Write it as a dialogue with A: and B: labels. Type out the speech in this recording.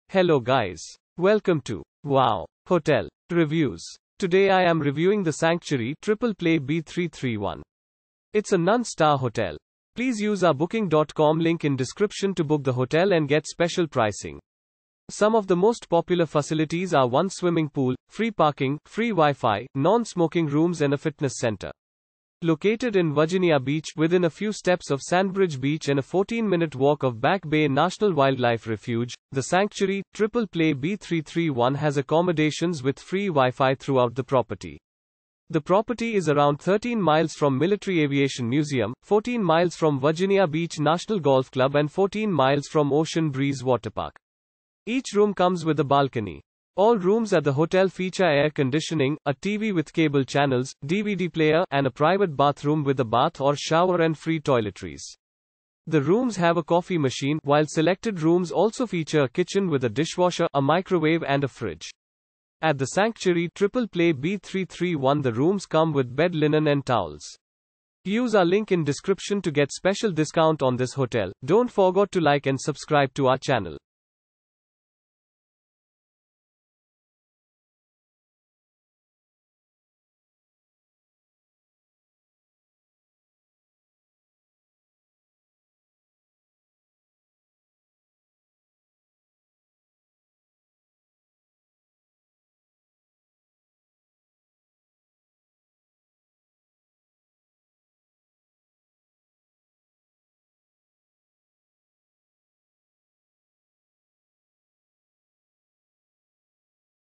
A: Hello guys. Welcome to Wow Hotel Reviews. Today I am reviewing the Sanctuary Triple Play B331. It's a non-star hotel. Please use our booking.com link in description to book the hotel and get special pricing. Some of the most popular facilities are one swimming pool, free parking, free Wi-Fi, non-smoking rooms and a fitness center. Located in Virginia Beach, within a few steps of Sandbridge Beach and a 14-minute walk of Back Bay National Wildlife Refuge, the Sanctuary Triple Play B331 has accommodations with free Wi-Fi throughout the property. The property is around 13 miles from Military Aviation Museum, 14 miles from Virginia Beach National Golf Club and 14 miles from Ocean Breeze Waterpark. Each room comes with a balcony. All rooms at the hotel feature air conditioning, a TV with cable channels, DVD player, and a private bathroom with a bath or shower and free toiletries. The rooms have a coffee machine, while selected rooms also feature a kitchen with a dishwasher, a microwave and a fridge. At the Sanctuary Triple Play B331 the rooms come with bed linen and towels. Use our link in description to get special discount on this hotel. Don't forget to like and subscribe to our channel.